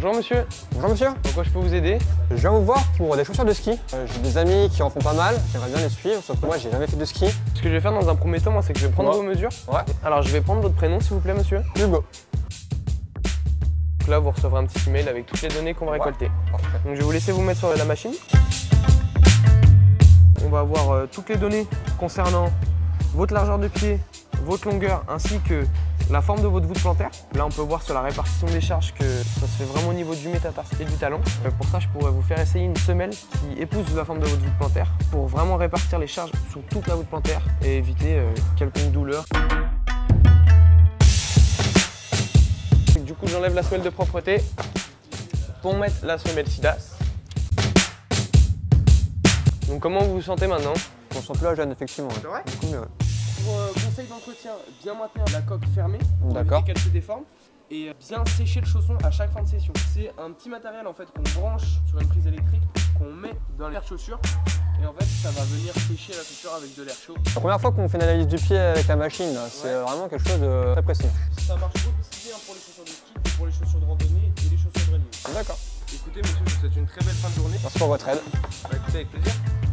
Bonjour monsieur. Bonjour monsieur. En quoi je peux vous aider? Je viens vous voir pour des chaussures de ski. J'ai des amis qui en font pas mal, j'aimerais bien les suivre, sauf que moi j'ai jamais fait de ski. Ce que je vais faire dans un premier temps, moi, c'est que je vais prendre vos mesures. Ouais. Alors je vais prendre votre prénom s'il vous plaît monsieur. Hugo. Donc là vous recevrez un petit email avec toutes les données qu'on va récolter. Parfait. Donc je vais vous laisser vous mettre sur la machine. On va avoir toutes les données concernant votre largeur de pied, votre longueur ainsi que la forme de votre voûte plantaire. Là on peut voir sur la répartition des charges que ça se fait vraiment au niveau du métatarse et du talon. Pour ça je pourrais vous faire essayer une semelle qui épouse la forme de votre voûte plantaire pour vraiment répartir les charges sur toute la voûte plantaire et éviter quelconque douleur. Du coup j'enlève la semelle de propreté pour mettre la semelle Sidas. Donc comment vous vous sentez maintenant? On se sent plus à gêne effectivement. C'est vrai? Beaucoup mieux. Pour conseil d'entretien, bien maintenir la coque fermée pour D'accord. éviter qu'elle se déforme et bien sécher le chausson à chaque fin de session. C'est un petit matériel en fait qu'on branche sur une prise électrique, qu'on met dans l'air chaussure et en fait ça va venir sécher la chaussure avec de l'air chaud. La première fois qu'on fait une analyse du pied avec la machine, c'est vraiment quelque chose de très précis. Ça marche aussi bien pour les chaussures de ski que pour les chaussures de randonnée et les chaussures de running. D'accord. Écoutez monsieur, je vous souhaite une très belle fin de journée. Merci pour votre aide. Écoutez avec plaisir.